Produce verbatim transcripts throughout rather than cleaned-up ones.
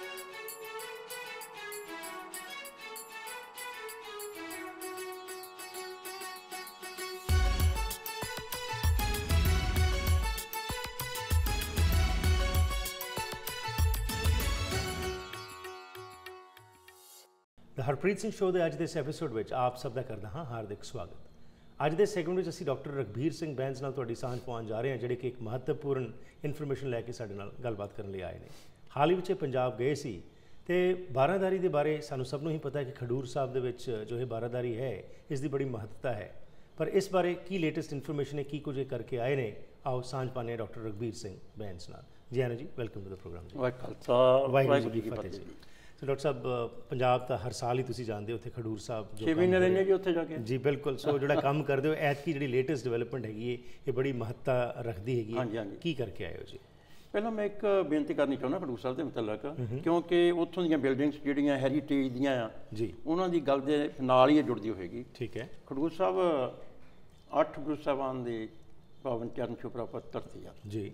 ਦ Harpreet Singh show ਦੇ ਅੱਜ ਦੇ ਇਸ ਐਪੀਸੋਡ ਵਿੱਚ ਆਪ ਸਭ ਦਾ ਕਰਦਾ ਹਾਂ ਹਾਰਦਿਕ ਸਵਾਗਤ। ਅੱਜ ਦੇ ਸੈਗਮੈਂਟ ਵਿੱਚ ਅਸੀਂ ਡਾਕਟਰ ਰਘਬੀਰ ਸਿੰਘ ਬੈਂਸ ਨਾਲ ਤੁਹਾਡੀ ਸਾਂਝ ਪਾਉਣ ਜਾ ਰਹੇ ਹਾਂ, ਜਿਹੜੇ ਕਿ ਇੱਕ ਮਹੱਤਵਪੂਰਨ ਇਨਫੋਰਮੇਸ਼ਨ ਲੈ ਕੇ ਸਾਡੇ ਨਾਲ ਗੱਲਬਾਤ ਕਰਨ ਲਈ ਆਏ ਨੇ। ਹਾਲ ਹੀ ਵਿੱਚ ਪੰਜਾਬ ਗਏ ਸੀ ਅਤੇ ਬਾਰਾਂਦਾਰੀ ਦੇ ਬਾਰੇ ਸਾਨੂੰ ਸਭ ਨੂੰ ਹੀ ਪਤਾ ਹੈ ਕਿ ਖਡੂਰ ਸਾਹਿਬ ਦੇ ਵਿੱਚ ਜੋ ਇਹ ਬਾਰਾਂਦਾਰੀ ਹੈ ਇਸ ਦੀ ਬੜੀ ਮਹੱਤਤਾ ਹੈ, ਪਰ ਇਸ ਬਾਰੇ ਕੀ ਲੇਟੈਸਟ ਇਨਫੋਰਮੇਸ਼ਨ ਹੈ, ਕੀ ਕੁਝ ਇਹ ਕਰਕੇ ਆਏ ਨੇ, ਆਓ ਸਾਂਝ ਪਾਉਂਦੇ ਹਾਂ ਡਾਕਟਰ ਰਘਬੀਰ ਸਿੰਘ ਬੈਂਸ ਨਾਲ। ਜੀ ਆਨੰਦ ਜੀ, ਵੈਲਕਮ ਟੂ ਦ ਪ੍ਰੋਗਰਾਮ ਜੀ। ਵਾਹਿਗੁਰੂ ਜੀ ਕੀ ਫਤਿਹ ਜੀ। ਸੋ ਡਾਕਟਰ ਸਾਹਿਬ, ਪੰਜਾਬ ਤਾਂ ਹਰ ਸਾਲ ਹੀ ਤੁਸੀਂ ਜਾਣਦੇ ਹੋ ਉੱਥੇ ਖਡੂਰ ਸਾਹਿਬ ਛੇ ਮਹੀਨੇ ਰਹਿੰਦੇ ਜੀ ਉੱਥੇ ਜਾ ਕੇ। ਜੀ ਬਿਲਕੁਲ। ਸੋ ਜਿਹੜਾ ਕੰਮ ਕਰਦੇ ਹੋ, ਐਤਕੀ ਜਿਹੜੀ ਲੇਟੈਸਟ ਡਿਵੈਲਪਮੈਂਟ ਹੈਗੀ ਹੈ ਇਹ ਬੜੀ ਮਹੱਤਤਾ ਰੱਖਦੀ ਹੈਗੀ ਹੈ, ਕੀ ਕਰਕੇ ਆਏ ਹੋ ਜੀ? ਪਹਿਲਾਂ ਮੈਂ ਇੱਕ ਬੇਨਤੀ ਕਰਨੀ ਚਾਹੁੰਦਾ ਖਡੂਰ ਸਾਹਿਬ ਦੇ ਮੁਤਲਕ, ਕਿਉਂਕਿ ਉੱਥੋਂ ਦੀਆਂ ਬਿਲਡਿੰਗਸ ਜਿਹੜੀਆਂ ਹੈਰੀਟੇਜ ਦੀਆਂ ਆ ਜੀ, ਉਹਨਾਂ ਦੀ ਗੱਲ ਦੇ ਨਾਲ ਹੀ ਜੁੜਦੀ ਹੋਏਗੀ। ਠੀਕ ਹੈ। ਖਡੂਰ ਸਾਹਿਬ ਅੱਠ ਗੁਰੂ ਸਾਹਿਬਾਨ ਦੀ ਪਾਵਨ ਚਰਨ ਛੋਹ ਪ੍ਰਾਪਤ ਧਰਤੀ ਆ ਜੀ।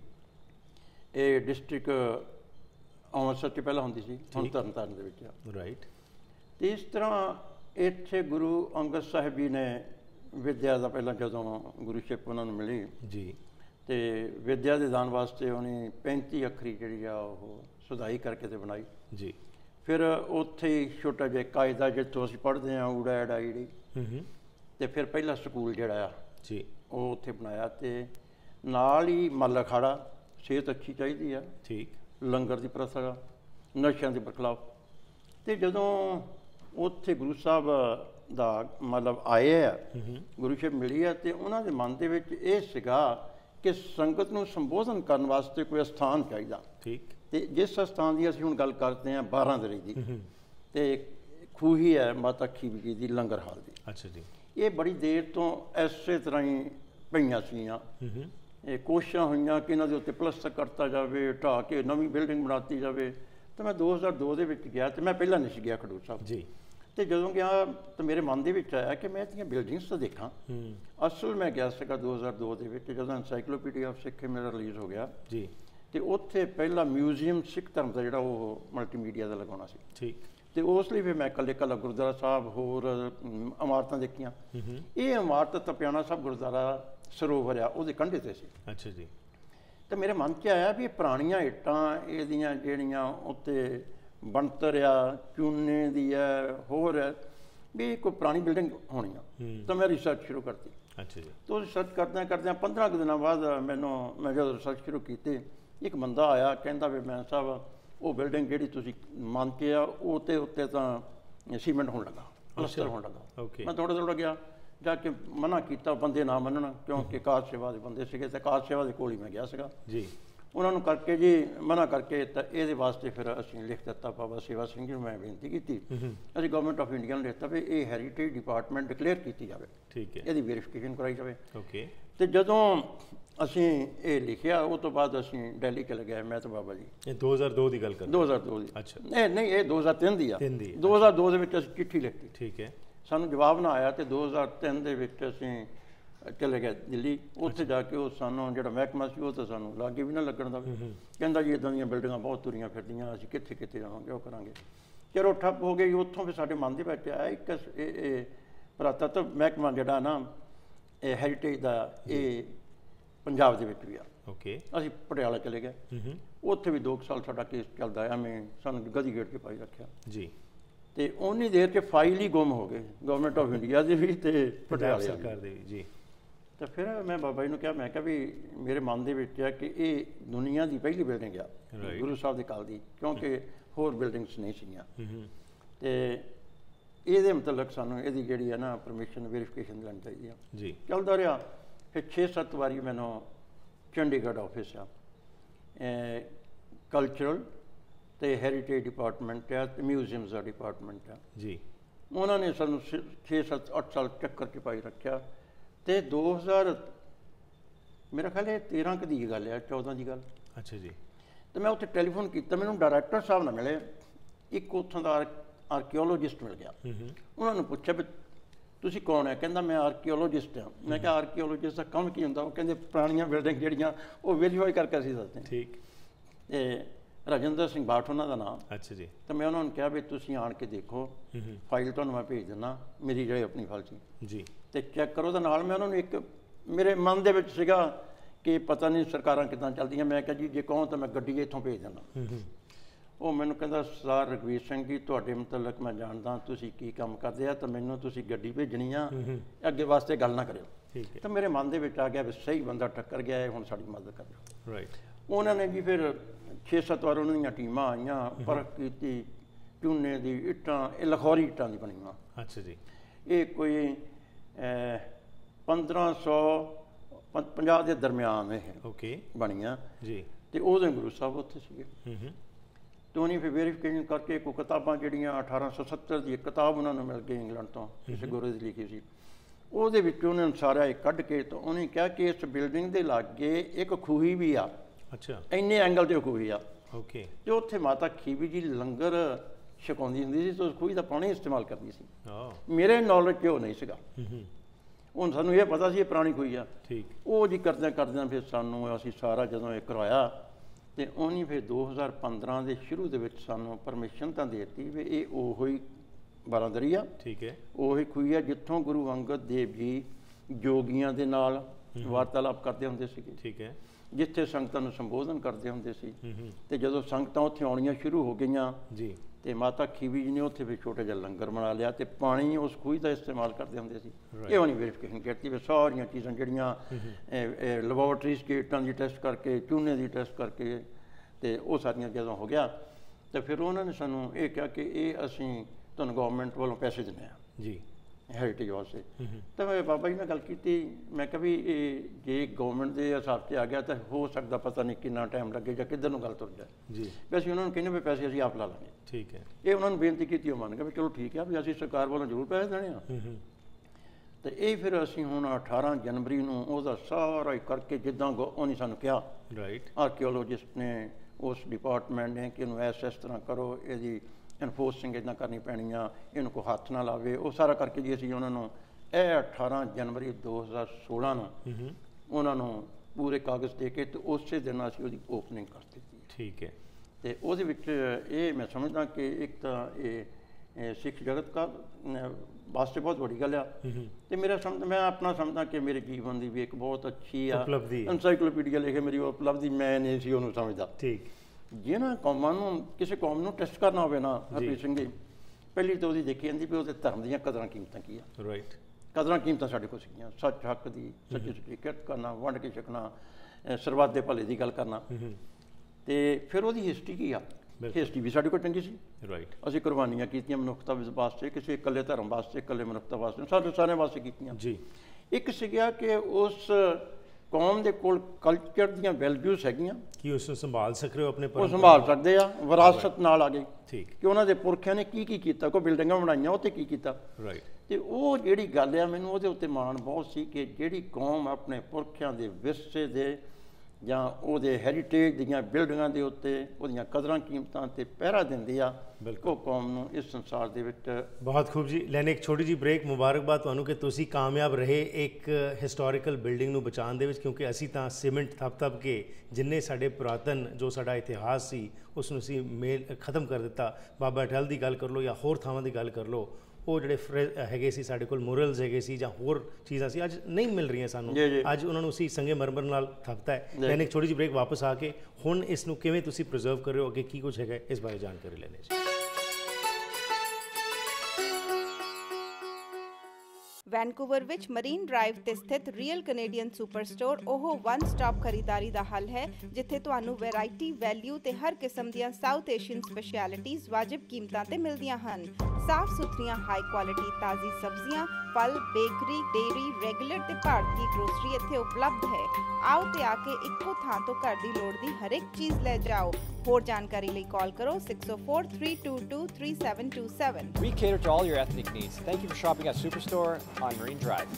ਇਹ ਡਿਸਟ੍ਰਿਕਟ ਅੰਮ੍ਰਿਤਸਰ 'ਚ ਪਹਿਲਾਂ ਹੁੰਦੀ ਸੀ, ਹੁਣ ਤਰਨ ਤਾਰਨ ਦੇ ਵਿੱਚ ਆ। ਰਾਈਟ। ਅਤੇ ਇਸ ਤਰ੍ਹਾਂ ਇੱਥੇ ਗੁਰੂ ਅੰਗਦ ਸਾਹਿਬ ਜੀ ਨੇ ਵਿੱਦਿਆ ਦਾ ਪਹਿਲਾਂ ਜਦੋਂ ਗੁਰੂਸ਼ਿਪ ਉਹਨਾਂ ਨੂੰ ਮਿਲੀ ਜੀ, ਅਤੇ ਵਿੱਦਿਆ ਦੇ ਦਾਨ ਵਾਸਤੇ ਉਹਨੇ ਪੈਂਤੀ ਅੱਖਰੀ ਜਿਹੜੀ ਆ ਉਹ ਸੁਧਾਈ ਕਰਕੇ ਤੇ ਬਣਾਈ ਜੀ। ਫਿਰ ਉੱਥੇ ਹੀ ਛੋਟਾ ਜਿਹਾ ਕਾਇਦਾ ਜਿੱਥੋਂ ਅਸੀਂ ਪੜ੍ਹਦੇ ਹਾਂ ਊੜਾ ਐੜਾ ਈੜੀ, ਅਤੇ ਫਿਰ ਪਹਿਲਾ ਸਕੂਲ ਜਿਹੜਾ ਆ ਜੀ ਉਹ ਉੱਥੇ ਬਣਾਇਆ, ਅਤੇ ਨਾਲ ਹੀ ਮੱਲ ਅਖਾੜਾ, ਸਿਹਤ ਅੱਛੀ ਚਾਹੀਦੀ ਆ, ਠੀਕ, ਲੰਗਰ ਦੀ ਪ੍ਰਥਾ, ਨਸ਼ਿਆਂ ਦੇ ਬਰਖਲਾਫ। ਅਤੇ ਜਦੋਂ ਉੱਥੇ ਗੁਰੂ ਸਾਹਿਬ ਦਾ ਮਤਲਬ ਆਏ ਆ, ਗੁਰੂਸ਼ਿਪ ਮਿਲੀ ਆ, ਅਤੇ ਉਹਨਾਂ ਦੇ ਮਨ ਦੇ ਵਿੱਚ ਇਹ ਸੀਗਾ ਕਿ ਸੰਗਤ ਨੂੰ ਸੰਬੋਧਨ ਕਰਨ ਵਾਸਤੇ ਕੋਈ ਅਸਥਾਨ ਚਾਹੀਦਾ। ਠੀਕ। ਅਤੇ ਜਿਸ ਅਸਥਾਨ ਦੀ ਅਸੀਂ ਹੁਣ ਗੱਲ ਕਰਦੇ ਹਾਂ ਬਾਰਾਂਦਰੀ ਦੀ, ਅਤੇ ਖੂਹੀ ਹੈ ਮਾਤਾ ਖੀਵੀ ਜੀ ਦੀ ਲੰਗਰ ਹਾਲ ਦੀ। ਅੱਛਾ ਜੀ। ਇਹ ਬੜੀ ਦੇਰ ਤੋਂ ਇਸੇ ਤਰ੍ਹਾਂ ਹੀ ਪਈਆਂ ਸੀਗੀਆਂ, ਇਹ ਕੋਸ਼ਿਸ਼ਾਂ ਹੋਈਆਂ ਕਿ ਇਹਨਾਂ ਦੇ ਉੱਤੇ ਪਲਸਤਰ ਕਰਤਾ ਜਾਵੇ, ਢਾਹ ਕੇ ਨਵੀਂ ਬਿਲਡਿੰਗ ਬਣਾਤੀ ਜਾਵੇ। ਤਾਂ ਮੈਂ ਦੋ ਹਜ਼ਾਰ ਦੋ ਦੇ ਵਿੱਚ ਗਿਆ, ਅਤੇ ਮੈਂ ਪਹਿਲਾਂ ਨਹੀਂ ਸੀ ਗਿਆ ਖਡੂਰ ਸਾਹਿਬ ਜੀ। ਅਤੇ ਜਦੋਂ ਗਿਆ ਤਾਂ ਮੇਰੇ ਮਨ ਦੇ ਵਿੱਚ ਆਇਆ ਕਿ ਮੈਂ ਇਹਦੀਆਂ ਬਿਲਡਿੰਗਸ ਤਾਂ ਦੇਖਾਂ। ਅਸਲ ਮੈਂ ਗਿਆ ਸੀਗਾ ਦੋ ਹਜ਼ਾਰ ਦੋ ਦੇ ਵਿੱਚ, ਜਦੋਂ ਐਨਸਾਈਕਲੋਪੀਡੀਆ ਆਫ ਸਿੱਖ ਮੇਰਾ ਰਿਲੀਜ਼ ਹੋ ਗਿਆ ਜੀ, ਅਤੇ ਉੱਥੇ ਪਹਿਲਾ ਮਿਊਜ਼ੀਅਮ ਸਿੱਖ ਧਰਮ ਦਾ ਜਿਹੜਾ ਉਹ ਮਲਟੀਮੀਡੀਆ ਦਾ ਲਗਾਉਣਾ ਸੀ। ਠੀਕ। ਅਤੇ ਉਸ ਲਈ ਫਿਰ ਮੈਂ ਇਕੱਲੇ ਇਕੱਲਾ ਗੁਰਦੁਆਰਾ ਸਾਹਿਬ ਹੋਰ ਇਮਾਰਤਾਂ ਦੇਖੀਆਂ। ਇਹ ਇਮਾਰਤ ਤਪਿਆਣਾ ਸਾਹਿਬ ਗੁਰਦੁਆਰਾ ਸਰੋਵਰ ਆ, ਉਹਦੇ ਕੰਢੇ 'ਤੇ ਸੀ। ਅੱਛਾ ਜੀ। ਤਾਂ ਮੇਰੇ ਮਨ 'ਚ ਆਇਆ ਵੀ ਇਹ ਪੁਰਾਣੀਆਂ ਇੱਟਾਂ ਇਹਦੀਆਂ ਜਿਹੜੀਆਂ ਉੱਤੇ ਬਣਤਰ ਆ, ਚੂਨੇ ਦੀ ਹੈ, ਹੋਰ ਹੈ, ਵੀ ਕੋਈ ਪੁਰਾਣੀ ਬਿਲਡਿੰਗ ਹੋਣੀ ਆ। ਤਾਂ ਮੈਂ ਰਿਸਰਚ ਸ਼ੁਰੂ ਕਰਤੀ। ਅੱਛਾ ਜੀ। ਤਾਂ ਰਿਸਰਚ ਕਰਦਿਆਂ ਕਰਦਿਆਂ ਪੰਦਰਾਂ ਕੁ ਦਿਨਾਂ ਬਾਅਦ ਮੈਨੂੰ ਮੈਂ ਜਦੋਂ ਰਿਸਰਚ ਸ਼ੁਰੂ ਕੀਤੀ, ਇੱਕ ਬੰਦਾ ਆਇਆ, ਕਹਿੰਦਾ ਵੀ ਮੈਂ ਸਾਹਿਬ ਉਹ ਬਿਲਡਿੰਗ ਜਿਹੜੀ ਤੁਸੀਂ ਮੰਨ ਕੇ ਆ ਉਹ 'ਤੇ ਉੱਤੇ ਤਾਂ ਸੀਮੈਂਟ ਹੋਣ ਲੱਗਾ, ਪਲਸਤਰ ਹੋਣ ਲੱਗਾ। ਮੈਂ ਥੋੜ੍ਹਾ ਥੋੜ੍ਹਾ ਗਿਆ, ਜਾ ਕੇ ਮਨਾ ਕੀਤਾ, ਬੰਦੇ ਨਾ ਮੰਨਣ, ਕਿਉਂਕਿ ਕਾਰ ਸੇਵਾ ਦੇ ਬੰਦੇ ਸੀਗੇ, ਅਤੇ ਕਾਰ ਸੇਵਾ ਦੇ ਕੋਲ ਹੀ ਮੈਂ ਗਿਆ ਸੀਗਾ ਜੀ। ਉਹਨਾਂ ਨੂੰ ਕਰਕੇ ਜੀ ਮਨਾ ਕਰਕੇ, ਤਾਂ ਇਹਦੇ ਵਾਸਤੇ ਫਿਰ ਅਸੀਂ ਲਿਖ ਦਿੱਤਾ, ਬਾਬਾ ਸੇਵਾ ਸਿੰਘ ਜੀ ਨੂੰ ਮੈਂ ਬੇਨਤੀ ਕੀਤੀ, ਅਸੀਂ ਗਵਰਨਮੈਂਟ ਆਫ ਇੰਡੀਆ ਨੂੰ ਲਿਖਤਾ ਵੀ ਇਹ ਹੈਰੀਟੇਜ ਡਿਪਾਰਟਮੈਂਟ ਡਿਕਲੇਅਰ ਕੀਤੀ ਜਾਵੇ। ਠੀਕ ਹੈ। ਇਹਦੀ ਵੈਰੀਫਿਕੇਸ਼ਨ ਕਰਾਈ ਜਾਵੇ। ਓਕੇ। ਅਤੇ ਜਦੋਂ ਅਸੀਂ ਇਹ ਲਿਖਿਆ, ਉਹ ਤੋਂ ਬਾਅਦ ਅਸੀਂ ਦਿੱਲੀ ਚਲੇ ਗਏ, ਮੈਂ ਤਾਂ ਬਾਬਾ ਜੀ। ਇਹ ਦੋ ਹਜ਼ਾਰ ਦੋ ਦੀ ਗੱਲ ਕਰ ਦੋ ਹਜ਼ਾਰ ਦੋ ਦੀ। ਅੱਛਾ। ਇਹ ਨਹੀਂ, ਇਹ ਦੋ ਹਜ਼ਾਰ ਤਿੰਨ ਦੀ ਆ। ਤਿੰਨ ਦੀ। ਦੋ ਹਜ਼ਾਰ ਦੋ ਦੇ ਵਿੱਚ ਅਸੀਂ ਚਿੱਠੀ ਲਿਖਤੀ। ਠੀਕ ਹੈ। ਸਾਨੂੰ ਜਵਾਬ ਨਾ ਆਇਆ, ਅਤੇ ਦੋ ਹਜ਼ਾਰ ਤਿੰਨ ਦੇ ਵਿੱਚ ਅਸੀਂ ਚਲੇ ਗਏ ਦਿੱਲੀ। ਉੱਥੇ ਜਾ ਕੇ ਉਹ ਸਾਨੂੰ ਜਿਹੜਾ ਮਹਿਕਮਾ ਸੀ ਉਹ ਤਾਂ ਸਾਨੂੰ ਲਾਗੇ ਵੀ ਨਾ ਲੱਗਣ ਦਾ, ਕਹਿੰਦਾ ਜੀ ਇੱਦਾਂ ਦੀਆਂ ਬਿਲਡਿੰਗਾਂ ਬਹੁਤ ਤੁਰੀਆਂ ਫਿਰਦੀਆਂ, ਅਸੀਂ ਕਿੱਥੇ ਕਿੱਥੇ ਜਾਵਾਂਗੇ, ਉਹ ਕਰਾਂਗੇ। ਚਲੋ ਠੱਪ ਹੋ ਗਈ। ਉੱਥੋਂ ਫਿਰ ਸਾਡੇ ਮਨ ਦੇ ਵਿੱਚ ਆਇਆ ਇੱਕ ਇਹ ਪੁਰਾਤੱਤਵ ਮਹਿਕਮਾ ਜਿਹੜਾ ਨਾ ਇਹ ਹੈਰੀਟੇਜ ਦਾ, ਇਹ ਪੰਜਾਬ ਦੇ ਵਿੱਚ ਵੀ ਆ। ਓਕੇ। ਅਸੀਂ ਪਟਿਆਲਾ ਚਲੇ ਗਏ, ਉੱਥੇ ਵੀ ਦੋ ਕੁ ਸਾਲ ਸਾਡਾ ਕੇਸ ਚੱਲਦਾ, ਐਵੇਂ ਸਾਨੂੰ ਗਦੀ ਗੇਟ 'ਚ ਪਾਈ ਰੱਖਿਆ ਜੀ। ਅਤੇ ਉਨੀ ਦੇਰ 'ਚ ਫਾਈਲ ਹੀ ਗੁੰਮ ਹੋ ਗਏ, ਗਵਰਨਮੈਂਟ ਆਫ ਇੰਡੀਆ ਦੀ ਵੀ ਅਤੇ ਪਟਿਆਲਾ ਸਰਕਾਰ ਦੀ ਵੀ ਜੀ। ਤਾਂ ਫਿਰ ਮੈਂ ਬਾਬਾ ਜੀ ਨੂੰ ਕਿਹਾ, ਮੈਂ ਕਿਹਾ ਵੀ ਮੇਰੇ ਮਨ ਦੇ ਵਿੱਚ ਆ ਕਿ ਇਹ ਦੁਨੀਆ ਦੀ ਪਹਿਲੀ ਬਿਲਡਿੰਗ ਆ ਗੁਰੂ ਸਾਹਿਬ ਦੇ ਕਾਲ ਦੀ, ਕਿਉਂਕਿ ਹੋਰ ਬਿਲਡਿੰਗਸ ਨਹੀਂ ਸੀਗੀਆਂ। ਅਤੇ ਇਹਦੇ ਮੁਤਲਕ ਸਾਨੂੰ ਇਹਦੀ ਜਿਹੜੀ ਹੈ ਨਾ ਪਰਮਿਸ਼ਨ ਵੈਰੀਫਿਕੇਸ਼ਨ ਲੈਣੀ ਚਾਹੀਦੀ ਆ ਜੀ। ਚੱਲਦਾ ਰਿਹਾ। ਫਿਰ ਛੇ ਸੱਤ ਵਾਰੀ ਮੈਨੂੰ ਚੰਡੀਗੜ੍ਹ ਆਫਿਸ ਆ, ਕਲਚਰਲ ਅਤੇ ਹੈਰੀਟੇਜ ਡਿਪਾਰਟਮੈਂਟ ਆ, ਅਤੇ ਮਿਊਜ਼ੀਅਮਸ ਦਾ ਡਿਪਾਰਟਮੈਂਟ ਆ ਜੀ, ਉਹਨਾਂ ਨੇ ਸਾਨੂੰ ਛੇ ਸੱਤ ਅੱਠ ਸਾਲ ਚੱਕਰ 'ਚ ਪਾਈ ਰੱਖਿਆ। ਅਤੇ ਦੋ ਹਜ਼ਾਰ ਮੇਰਾ ਖਿਆਲ ਇਹ ਤੇਰ੍ਹਾਂ ਕੁ ਦੀ ਗੱਲ ਆ, ਚੌਦਾਂ ਦੀ ਗੱਲ। ਅੱਛਾ ਜੀ। ਅਤੇ ਮੈਂ ਉੱਥੇ ਟੈਲੀਫੋਨ ਕੀਤਾ, ਮੈਨੂੰ ਡਾਇਰੈਕਟਰ ਸਾਹਿਬ ਨਾਲ ਮਿਲੇ, ਇੱਕ ਉੱਥੋਂ ਦਾ ਆਰਕੀਓਲੋਜਿਸਟ ਮਿਲ ਗਿਆ। ਉਹਨਾਂ ਨੂੰ ਪੁੱਛਿਆ ਵੀ ਤੁਸੀਂ ਕੌਣ ਹੈ? ਕਹਿੰਦਾ ਮੈਂ ਆਰਕੀਓਲੋਜਿਸਟ ਹਾਂ। ਮੈਂ ਕਿਹਾ ਆਰਕੀਓਲੋਜਿਸਟ ਦਾ ਕੰਮ ਕੀ ਹੁੰਦਾ? ਉਹ ਕਹਿੰਦੇ ਪੁਰਾਣੀਆਂ ਬਿਲਡਿੰਗ ਜਿਹੜੀਆਂ ਉਹ ਵੈਰੀਫਾਈ ਕਰਕੇ ਅਸੀਂ ਦੱਸਦੇ ਹਾਂ। ਠੀਕ। ਅਤੇ ਰਾਜਿੰਦਰ ਸਿੰਘ ਬਾਠ ਉਹਨਾਂ ਦਾ ਨਾਮ। ਅੱਛਾ ਜੀ। ਤਾਂ ਮੈਂ ਉਹਨਾਂ ਨੂੰ ਕਿਹਾ ਵੀ ਤੁਸੀਂ ਆਣ ਕੇ ਦੇਖੋ, ਫਾਈਲ ਤੁਹਾਨੂੰ ਮੈਂ ਭੇਜ ਦਿੰਦਾ ਮੇਰੀ ਜਿਹੜੀ ਆਪਣੀ ਫਾਈਲ ਸੀ ਜੀ, ਤੇ ਚੈੱਕ ਕਰੋ। ਤਾਂ ਨਾਲ ਮੈਂ ਉਹਨਾਂ ਨੂੰ ਇੱਕ ਮੇਰੇ ਮਨ ਦੇ ਵਿੱਚ ਸੀਗਾ ਕਿ ਪਤਾ ਨਹੀਂ ਸਰਕਾਰਾਂ ਕਿੱਦਾਂ ਚੱਲਦੀਆਂ। ਮੈਂ ਕਿਹਾ ਜੀ ਜੇ ਕਹੋ ਤਾਂ ਮੈਂ ਗੱਡੀ ਇੱਥੋਂ ਭੇਜ ਦਿੰਦਾ। ਉਹ ਮੈਨੂੰ ਕਹਿੰਦਾ ਸਰਦਾਰ ਰਘਵੀਰ ਸਿੰਘ ਜੀ ਤੁਹਾਡੇ ਮੁਤਲਕ ਮੈਂ ਜਾਣਦਾ ਤੁਸੀਂ ਕੀ ਕੰਮ ਕਰਦੇ ਆ, ਤਾਂ ਮੈਨੂੰ ਤੁਸੀਂ ਗੱਡੀ ਭੇਜਣੀ ਆ, ਅੱਗੇ ਵਾਸਤੇ ਗੱਲ ਨਾ ਕਰਿਓ। ਠੀਕ ਹੈ। ਤਾਂ ਮੇਰੇ ਮਨ ਦੇ ਵਿੱਚ ਆ ਗਿਆ ਵੀ ਸਹੀ ਬੰਦਾ ਟੱਕਰ ਗਿਆ ਹੈ, ਹੁਣ ਸਾਡੀ ਮਦਦ ਕਰਿਓ। ਰਾਈਟ। ਉਹਨਾਂ ਨੇ ਜੀ ਫਿਰ ਛੇ ਸੱਤ ਵਾਰ ਉਹਨਾਂ ਦੀਆਂ ਟੀਮਾਂ ਆਈਆਂ, ਪਰਖ ਕੀਤੀ, ਚੂਨੇ ਦੀ ਇੱਟਾਂ, ਇਹ ਲਖੌਰੀ ਇੱਟਾਂ ਦੀ ਬਣੀਆਂ। ਅੱਛਾ ਜੀ। ਇਹ ਕੋਈ ਪੰਦਰਾਂ ਸੌ ਪੰਜਾਹ ਦੇ ਦਰਮਿਆਨ ਇਹ ਓਕੇ ਬਣੀਆਂ ਜੀ। ਤੇ ਉਹਦੇ ਗੁਰੂ ਸਾਹਿਬ ਉੱਥੇ ਸੀਗੇ। ਤੇ ਉਹਨੇ ਫਿਰ ਵੈਰੀਫਿਕੇਸ਼ਨ ਕਰਕੇ ਕੋਈ ਕਿਤਾਬਾਂ ਜਿਹੜੀਆਂ ਅਠਾਰਾਂ ਸੌ ਸੱਤਰ ਦੀ ਇੱਕ ਕਿਤਾਬ ਉਹਨਾਂ ਨੂੰ ਮਿਲ ਗਈ ਇੰਗਲੈਂਡ ਤੋਂ, ਕਿਸੇ ਗੁਰੂ ਦੀ ਲਿਖੀ ਸੀ, ਉਹਦੇ ਵਿੱਚ ਉਹਨੇ ਸਾਰਾ ਇਹ ਕੱਢ ਕੇ ਤਾਂ ਉਹਨੇ ਕਿਹਾ ਕਿ ਇਸ ਬਿਲਡਿੰਗ ਦੇ ਲਾਗੇ ਇੱਕ ਖੂਹੀ ਵੀ ਆ। ਅੱਛਾ। ਇੰਨੇ ਐਂਗਲ ਤੇ ਖੂਹੀ ਆ। ਓਕੇ। ਤੇ ਉੱਥੇ ਮਾਤਾ ਖੀਵੀ ਜੀ ਲੰਗਰ ਛਕਾਉਂਦੀ ਹੁੰਦੀ ਸੀ, ਤੇ ਉਸ ਖੂਹੀ ਦਾ ਪਾਣੀ ਇਸਤੇਮਾਲ ਕਰਦੀ ਸੀ। ਮੇਰੇ ਨੌਲੇਜ 'ਚ ਉਹ ਨਹੀਂ ਸੀਗਾ। ਹੁਣ ਸਾਨੂੰ ਇਹ ਪਤਾ ਸੀ ਇਹ ਪੁਰਾਣੀ ਖੂਹੀ ਆ। ਠੀਕ। ਉਹ ਜੀ ਕਰਦਿਆਂ ਕਰਦਿਆਂ ਫਿਰ ਸਾਨੂੰ ਅਸੀਂ ਸਾਰਾ ਜਦੋਂ ਇਹ ਕਰਵਾਇਆ, ਤੇ ਉਹਨੇ ਫਿਰ ਦੋ ਹਜ਼ਾਰ ਪੰਦਰਾਂ ਦੇ ਸ਼ੁਰੂ ਦੇ ਵਿੱਚ ਸਾਨੂੰ ਪਰਮਿਸ਼ਨ ਤਾਂ ਦੇ ਦਿੱਤੀ ਵੀ ਇਹ ਉਹੋ ਹੀ ਬਾਰਾਂਦਰੀ ਆ। ਠੀਕ ਹੈ। ਉਹੀ ਖੂਹੀ ਆ ਜਿੱਥੋਂ ਗੁਰੂ ਅੰਗਦ ਦੇਵ ਜੀ ਜੋਗੀਆਂ ਦੇ ਨਾਲ ਵਾਰਤਾਲਾਪ ਕਰਦੇ ਹੁੰਦੇ ਸੀਗੇ। ਠੀਕ ਹੈ। ਜਿੱਥੇ ਸੰਗਤਾਂ ਨੂੰ ਸੰਬੋਧਨ ਕਰਦੇ ਹੁੰਦੇ ਸੀ। ਤੇ ਜਦੋਂ ਸੰਗਤਾਂ ਉੱਥੇ ਆਉਣੀਆਂ ਸ਼ੁਰੂ ਹੋ ਗਈਆਂ ਜੀ, ਤੇ ਮਾਤਾ ਖੀਵੀ ਜੀ ਨੇ ਉੱਥੇ ਵੀ ਛੋਟਾ ਜਿਹਾ ਲੰਗਰ ਬਣਾ ਲਿਆ, ਤੇ ਪਾਣੀ ਉਸ ਖੂਹੀ ਦਾ ਇਸਤੇਮਾਲ ਕਰਦੇ ਹੁੰਦੇ ਸੀ। ਇਹ ਉਹਨੇ ਵੈਰੀਫਿਕੇਸ਼ਨ ਕੀਤੀ ਵੀ ਸਾਰੀਆਂ ਚੀਜ਼ਾਂ ਜਿਹੜੀਆਂ ਲੈਬੋਰਟਰੀ ਸਟੇਟਾਂ ਦੀ ਟੈਸਟ ਕਰਕੇ, ਚੂਨੇ ਦੀ ਟੈਸਟ ਕਰਕੇ, ਤੇ ਉਹ ਸਾਰੀਆਂ ਜਦੋਂ ਹੋ ਗਿਆ, ਤੇ ਫਿਰ ਉਹਨਾਂ ਨੇ ਸਾਨੂੰ ਇਹ ਕਿਹਾ ਕਿ ਇਹ ਅਸੀਂ ਤੁਹਾਨੂੰ ਗੌਰਮੈਂਟ ਵੱਲੋਂ ਪੈਸੇ ਦਿੰਦੇ ਹਾਂ ਜੀ ਹੈਰੀਟੇਜ ਵਾਸਤੇ। ਤਾਂ ਮੈਂ ਬਾਬਾ ਜੀ ਨਾਲ ਗੱਲ ਕੀਤੀ, ਮੈਂ ਕਿਹਾ ਵੀ ਇਹ ਜੇ ਗੌਰਮੈਂਟ ਦੇ ਹਿਸਾਬ 'ਤੇ ਆ ਗਿਆ ਤਾਂ ਹੋ ਸਕਦਾ ਪਤਾ ਨਹੀਂ ਕਿੰਨਾ ਟਾਈਮ ਲੱਗੇ ਜਾਂ ਕਿੱਧਰ ਨੂੰ ਗੱਲ ਤੁਰ ਜਾਏ ਜੀ। ਵੀ ਅਸੀਂ ਉਹਨਾਂ ਨੂੰ ਕਹਿੰਦੇ ਵੀ ਪੈਸੇ ਅਸੀਂ ਆਪ ਲਾ ਲਾਂਗੇ। ਠੀਕ ਹੈ। ਇਹ ਉਹਨਾਂ ਨੂੰ ਬੇਨਤੀ ਕੀਤੀ, ਉਹ ਮੰਨ ਗਿਆ ਵੀ ਚਲੋ ਠੀਕ ਹੈ ਵੀ ਅਸੀਂ ਸਰਕਾਰ ਵੱਲੋਂ ਜ਼ਰੂਰ ਪੈਸੇ ਦੇਣੇ ਆ। ਤੇ ਇਹ ਫਿਰ ਅਸੀਂ ਹੁਣ ਅਠਾਰਾਂ ਜਨਵਰੀ ਨੂੰ ਉਹਦਾ ਸਾਰਾ ਹੀ ਕਰਕੇ ਜਿੱਦਾਂ ਉਹਨੇ ਸਾਨੂੰ ਕਿਹਾ, ਰਾਈਟ, ਆਰਕੀਓਲੋਜਿਸਟ ਨੇ, ਉਸ ਡਿਪਾਰਟਮੈਂਟ ਨੇ ਕਿ ਇਹਨੂੰ ਐਸ ਇਸ ਤਰ੍ਹਾਂ ਕਰੋ, ਇਹਦੀ ਇਨਫੋਰਸਿੰਗ ਇੱਦਾਂ ਕਰਨੀ ਪੈਣੀ ਆ, ਇਹਨੂੰ ਕੋਈ ਹੱਥ ਨਾ ਲਾਵੇ, ਉਹ ਸਾਰਾ ਕਰਕੇ ਜੀ ਅਸੀਂ ਉਹਨਾਂ ਨੂੰ ਇਹ ਅਠਾਰਾਂ ਜਨਵਰੀ ਦੋ ਹਜ਼ਾਰ ਸੋਲਾਂ ਨੂੰ ਉਹਨਾਂ ਨੂੰ ਪੂਰੇ ਕਾਗਜ਼ ਦੇ ਕੇ ਤੇ ਉਸੇ ਦਿਨ ਅਸੀਂ ਉਹਦੀ ਓਪਨਿੰਗ ਕਰ ਦਿੱਤੀ। ਠੀਕ ਹੈ। ਤੇ ਉਹਦੇ ਵਿੱਚ ਇਹ ਮੈਂ ਸਮਝਦਾ ਕਿ ਇੱਕ ਤਾਂ ਇਹ ਸਿੱਖ ਜਗਤ ਦਾ ਵਾਸਤੇ ਬਹੁਤ ਵੱਡੀ ਗੱਲ ਆ, ਤੇ ਮੇਰਾ ਸਮਝ ਮੈਂ ਆਪਣਾ ਸਮਝਦਾ ਕਿ ਮੇਰੇ ਜੀਵਨ ਦੀ ਵੀ ਇੱਕ ਬਹੁਤ ਅੱਛੀ ਆ ਐਨਸਾਈਕਲੋਪੀਡੀਆ ਲਿਖੇ ਮੇਰੀ ਉਹ ਉਪਲਬਧੀ ਮੈਂ ਨਹੀਂ ਸੀ ਉਹਨੂੰ ਸਮਝਦਾ। ਠੀਕ। ਜਿਹਨਾਂ ਕੌਮਾਂ ਨੂੰ ਕਿਸੇ ਕੌਮ ਨੂੰ ਟੈਸਟ ਕਰਨਾ ਹੋਵੇ ਨਾ ਹਰਪ੍ਰੀਤ ਸਿੰਘ ਜੀ, ਪਹਿਲੀ ਤਾਂ ਉਹਦੀ ਦੇਖੀ ਜਾਂਦੀ ਵੀ ਉਹਦੇ ਧਰਮ ਦੀਆਂ ਕਦਰਾਂ ਕੀਮਤਾਂ ਕੀ ਆ। ਰਾਈਟ। ਕਦਰਾਂ ਕੀਮਤਾਂ ਸਾਡੇ ਕੋਲ ਸੀਗੀਆਂ, ਸੱਚ ਹੱਕ ਦੀ, ਸੱਚੀ ਸੁੱਚੀ ਕਿਰਤ ਕਰਨਾ, ਵੰਡ ਕੇ ਛਕਣਾ, ਸਰਬੱਤ ਦੇ ਭਲੇ ਦੀ ਗੱਲ ਕਰਨਾ। ਤੇ ਫਿਰ ਉਹਦੀ ਹਿਸਟਰੀ ਕੀ ਆ, ਹਿਸਟਰੀ ਵੀ ਸਾਡੇ ਕੋਲ ਚੰਗੀ ਸੀ। ਰਾਈਟ। ਅਸੀਂ ਕੁਰਬਾਨੀਆਂ ਕੀਤੀਆਂ ਮਨੁੱਖਤਾ ਵਾਸਤੇ, ਕਿਸੇ ਇਕੱਲੇ ਧਰਮ ਵਾਸਤੇ, ਇਕੱਲੇ ਮਨੁੱਖਤਾ ਵਾਸਤੇ, ਸਾਡੇ ਸਾਰਿਆਂ ਵਾਸਤੇ ਕੀਤੀਆਂ ਜੀ। ਇੱਕ ਸੀਗਾ ਕਿ ਉਸ ਕੌਮ ਦੇ ਕੋਲ ਕਲਚਰ ਦੀਆਂ ਵੈਲਿਊਜ਼ ਹੈਗੀਆਂ ਕਿ ਉਸ ਨੂੰ ਸੰਭਾਲ ਸਕ ਰਹੇ ਹੋ ਆਪਣੇ, ਉਹ ਸੰਭਾਲ ਸਕਦੇ ਆ, ਵਿਰਾਸਤ ਨਾਲ ਆ ਗਈ। ਠੀਕ। ਕਿ ਉਹਨਾਂ ਦੇ ਪੁਰਖਿਆਂ ਨੇ ਕੀ ਕੀ ਕੀਤਾ, ਕੋਈ ਬਿਲਡਿੰਗਾਂ ਬਣਾਈਆਂ ਉਹ 'ਤੇ ਕੀ ਕੀਤਾ। ਰਾਈਟ। ਤੇ ਉਹ ਜਿਹੜੀ ਗੱਲ ਆ ਮੈਨੂੰ ਉਹਦੇ ਉੱਤੇ ਮਾਣ ਬਹੁਤ ਸੀ ਕਿ ਜਿਹੜੀ ਕੌਮ ਆਪਣੇ ਪੁਰਖਿਆਂ ਦੇ ਵਿਰਸੇ ਦੇ ਜਾਂ ਉਹਦੇ ਹੈਰੀਟੇਜ ਦੀਆਂ ਬਿਲਡਿੰਗਾਂ ਦੇ ਉੱਤੇ ਉਹਦੀਆਂ ਕਦਰਾਂ ਕੀਮਤਾਂ 'ਤੇ ਪਹਿਰਾ ਦਿੰਦੀ ਆ, ਉਹ ਕੌਮ ਨੂੰ ਇਸ ਸੰਸਾਰ ਦੇ ਵਿੱਚ। ਬਹੁਤ ਖੂਬ ਜੀ। ਲੈਣੇ ਇੱਕ ਛੋਟੀ ਜਿਹੀ ਬ੍ਰੇਕ। ਮੁਬਾਰਕਬਾਦ ਤੁਹਾਨੂੰ ਕਿ ਤੁਸੀਂ ਕਾਮਯਾਬ ਰਹੇ ਇੱਕ ਹਿਸਟੋਰੀਕਲ ਬਿਲਡਿੰਗ ਨੂੰ ਬਚਾਉਣ ਦੇ ਵਿੱਚ, ਕਿਉਂਕਿ ਅਸੀਂ ਤਾਂ ਸੀਮੈਂਟ ਥੱਪ ਥੱਪ ਕੇ ਜਿੰਨੇ ਸਾਡੇ ਪੁਰਾਤਨ ਜੋ ਸਾਡਾ ਇਤਿਹਾਸ ਸੀ ਉਸ ਨੂੰ ਅਸੀਂ ਮੇਲ ਖਤਮ ਕਰ ਦਿੱਤਾ। ਬਾਬਾ ਅਟਲ ਦੀ ਗੱਲ ਕਰ ਲਓ ਜਾਂ ਹੋਰ ਥਾਵਾਂ ਦੀ ਗੱਲ ਕਰ ਲਓ, ਉਹ ਜਿਹੜੇ ਫਰੇ ਹੈਗੇ ਸੀ ਸਾਡੇ ਕੋਲ ਮੋਰਲਸ ਹੈਗੇ ਸੀ ਜਾਂ ਹੋਰ ਚੀਜ਼ਾਂ ਸੀ, ਅੱਜ ਨਹੀਂ ਮਿਲ ਰਹੀਆਂ ਸਾਨੂੰ। ਅੱਜ ਉਹਨਾਂ ਨੂੰ ਅਸੀਂ ਸੰਗੇ ਮਰਮਰ ਨਾਲ ਥੱਪਤਾ ਹੈ। ਲੈਣੇ ਇੱਕ ਛੋਟੀ ਜਿਹੀ ਬ੍ਰੇਕ, ਵਾਪਸ ਆ ਕੇ ਹੁਣ ਇਸ ਨੂੰ ਕਿਵੇਂ ਤੁਸੀਂ ਪ੍ਰੀਜ਼ਰਵ ਕਰ ਰਹੇ ਹੋ, ਅੱਗੇ ਕੀ ਕੁਝ ਹੈਗਾ ਇਸ ਬਾਰੇ ਜਾਣਕਾਰੀ ਲੈਣੇ ਜੀ। ਵੈਨਕੂਵਰ ਵਿੱਚ ਮਰੀਨ ਡਰਾਈਵ ਤੇ ਸਥਿਤ ਰੀਅਲ ਕੈਨੇਡੀਅਨ ਸੁਪਰ ਸਟੋਰ ਉਹ ਵਨ ਸਟਾਪ ਖਰੀਦਾਰੀ ਦਾ ਹੱਲ ਹੈ, ਜਿੱਥੇ ਤੁਹਾਨੂੰ ਵੈਰਾਈਟੀ, ਵੈਲਿਊ ਤੇ ਹਰ ਕਿਸਮ ਦੀਆਂ ਸਾਊਥ ਏਸ਼ੀਅਨ ਸਪੈਸ਼ਲਿਟੀਜ਼ ਵਾਜਿਬ ਕੀਮਤਾਂ ਤੇ ਮਿਲਦੀਆਂ ਹਨ। ਸਾਫ਼ ਸੁਥਰੀਆਂ ਹਾਈ ਕੁਆਲਿਟੀ ਤਾਜ਼ੀ ਸਬਜ਼ੀਆਂ, ਫਲ, ਬੇਕਰੀ, ਡੇਅਰੀ, ਰੈਗੂਲਰ ਤੇ ਭਾਰਤੀ ਗਰੋਸਰੀ ਇੱਥੇ ਉਪਲਬਧ ਹੈ। ਆਓ ਤੇ ਆ ਕੇ ਇੱਕੋ ਥਾਂ ਤੋਂ ਘਰ ਦੀ ਲੋੜ ਦੀ ਹਰ ਇੱਕ ਚੀਜ਼ ਲੈ ਜਾਓ। ਹੋਰ ਜਾਣਕਾਰੀ ਲਈ ਕਾਲ ਕਰੋ six oh four, three two two, three seven two seven. We cater to all your ethnic needs. Thank you for shopping at Superstore on Marine Drive.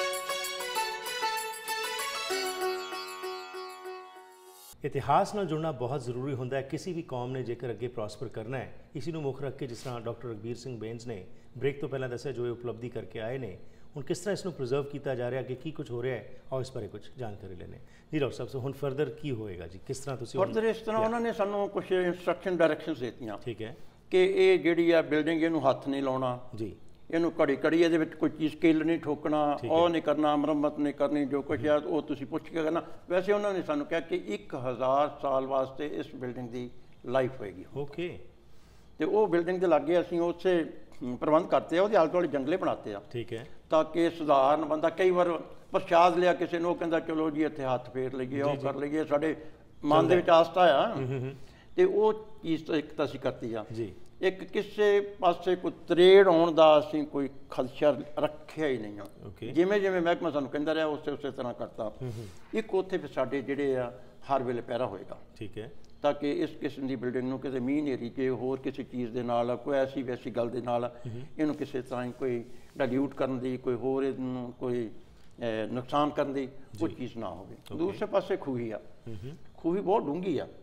ਇਤਿਹਾਸ ਨਾਲ ਜੁੜਨਾ ਬਹੁਤ ਜ਼ਰੂਰੀ ਹੁੰਦਾ ਹੈ ਕਿਸੇ ਵੀ ਕੌਮ ਨੇ ਜੇਕਰ ਅੱਗੇ ਪ੍ਰੋਸਪਰ ਕਰਨਾ ਹੈ। ਇसी ਨੂੰ ਮੁੱਖ ਰੱਖ ਕੇ ਜਿਸ ਤਰ੍ਹਾਂ ਡਾਕਟਰ ਰਘਬੀਰ ਸਿੰਘ ਬੇਂਸ ਨੇ ਬ੍ਰੇਕ ਤੋਂ ਪਹਿਲਾਂ ਦੱਸਿਆ ਜੋ ਇਹ ਉਪਲਬਧੀ ਕਰਕੇ ਆਏ ਨੇ, ਹੁਣ ਕਿਸ ਤਰ੍ਹਾਂ ਇਸ ਨੂੰ ਪ੍ਰੀਜ਼ਰਵ ਕੀਤਾ ਜਾ ਰਿਹਾ, ਕਿ ਕੀ ਕੁਝ ਹੋ ਰਿਹਾ ਹੈ, ਔਰ ਇਸ ਬਾਰੇ ਕੁਝ ਜਾਣਕਾਰੀ ਲੈਣੇ ਜੀ ਡਾਕਟਰ ਸਾਹਿਬ। ਸੋ ਹੁਣ ਫਰਦਰ ਕੀ ਹੋਏਗਾ ਜੀ, ਕਿਸ ਤਰ੍ਹਾਂ ਤੁਸੀਂ ਫਰਦਰ ਇਸ ਤਰ੍ਹਾਂ ਉਹਨਾਂ ਨੇ ਸਾਨੂੰ ਕੁਝ ਇੰਸਟਰਕਸ਼ਨ ਡਾਇਰੈਕਸ਼ਨਸ ਦਿੱਤੀਆਂ, ਠੀਕ ਹੈ, ਕਿ ਇਹ ਜਿਹੜੀ ਆ ਬਿਲਡਿੰਗ ਇਹਨੂੰ ਹੱਥ ਨਹੀਂ ਲਾਉਣਾ ਜੀ, ਇਹਨੂੰ ਘੜੀ ਘੜੀ ਇਹਦੇ ਵਿੱਚ ਕੋਈ ਚੀਜ਼ ਕੇਲ ਨਹੀਂ ਠੋਕਣਾ, ਉਹ ਨਹੀਂ ਕਰਨਾ, ਮੁਰੰਮਤ ਨਹੀਂ ਕਰਨੀ, ਜੋ ਕੁਛ ਆ ਉਹ ਤੁਸੀਂ ਪੁੱਛ ਕੇ ਕਰਨਾ। ਵੈਸੇ ਉਹਨਾਂ ਨੇ ਸਾਨੂੰ ਕਿਹਾ ਕਿ ਇੱਕ ਹਜ਼ਾਰ ਸਾਲ ਵਾਸਤੇ ਇਸ ਬਿਲਡਿੰਗ ਦੀ ਲਾਈਫ ਹੋਏਗੀ। ਓਕੇ। ਤੇ ਉਹ ਬਿਲਡਿੰਗ ਦੇ ਲਾਗੇ ਅਸੀਂ ਉੱਥੇ ਪ੍ਰਬੰਧ ਕਰਤੇ ਆ, ਉਹਦੇ ਆਲੇ ਦੁਆਲੇ ਜੰਗਲੇ ਬਣਾਤੇ ਆ, ਠੀਕ ਹੈ, ਤਾਂ ਕਿ ਸਧਾਰਨ ਬੰਦਾ ਕਈ ਵਾਰ ਪ੍ਰਸ਼ਾਦ ਲਿਆ ਕਿਸੇ ਨੂੰ, ਕਹਿੰਦਾ ਚਲੋ ਜੀ ਇੱਥੇ ਹੱਥ ਫੇਰ ਲਈਏ, ਉਹ ਕਰ ਲਈਏ, ਸਾਡੇ ਮਨ ਦੇ ਵਿੱਚ ਆਸਥਾ ਆ, ਤੇ ਉਹ ਚੀਜ਼ ਤਾਂ ਇੱਕ ਤਾਂ ਅਸੀਂ ਕਰਤੀ ਆ ਜੀ। ਇੱਕ ਕਿਸੇ ਪਾਸੇ ਕੋਈ ਤਰੇੜ ਆਉਣ ਦਾ ਅਸੀਂ ਕੋਈ ਖਦਸ਼ਾ ਰੱਖਿਆ ਹੀ ਨਹੀਂ ਆ, ਜਿਵੇਂ ਜਿਵੇਂ ਮਹਿਕਮਾ ਸਾਨੂੰ ਕਹਿੰਦਾ ਰਿਹਾ ਉਸੇ ਉਸੇ ਤਰ੍ਹਾਂ ਕਰਤਾ। ਇੱਕ ਉੱਥੇ ਫਿਰ ਸਾਡੇ ਜਿਹੜੇ ਆ ਹਰ ਵੇਲੇ ਪਹਿਰਾ ਹੋਏਗਾ, ਠੀਕ ਹੈ, ਤਾਂ ਕਿ ਇਸ ਕਿਸਮ ਦੀ ਬਿਲਡਿੰਗ ਨੂੰ ਕਿਤੇ ਮੀਂਹ ਹਨੇਰੀ ਕੇ ਹੋਰ ਕਿਸੇ ਚੀਜ਼ ਦੇ ਨਾਲ, ਕੋਈ ਐਸੀ ਵੈਸੀ ਗੱਲ ਦੇ ਨਾਲ ਇਹਨੂੰ ਕਿਸੇ ਤਰ੍ਹਾਂ ਕੋਈ ਡਾਇਲਿਊਟ ਕਰਨ ਦੀ, ਕੋਈ ਹੋਰ ਇਹਨੂੰ ਕੋਈ ਨੁਕਸਾਨ ਕਰਨ ਦੀ ਕੋਈ ਚੀਜ਼ ਨਾ ਹੋਵੇ। ਦੂਸਰੇ ਪਾਸੇ ਖੂਹੀ ਆ, ਖੂਹੀ ਬਹੁਤ ਡੂੰਘੀ ਆ,